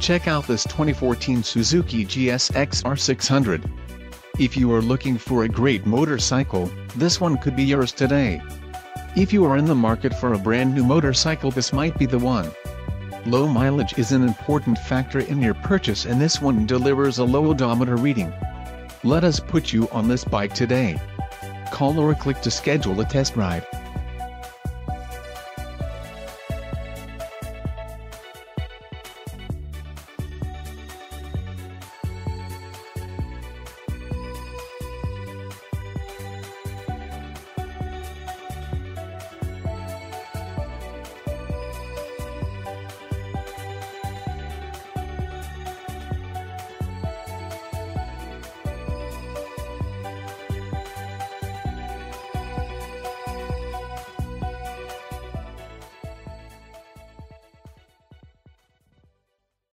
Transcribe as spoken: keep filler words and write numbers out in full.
Check out this twenty fourteen Suzuki G S X R six hundred. If you are looking for a great motorcycle, this one could be yours today. If you are in the market for a brand new motorcycle, this might be the one. Low mileage is an important factor in your purchase, and this one delivers a low odometer reading. Let us put you on this bike today. Call or click to schedule a test ride.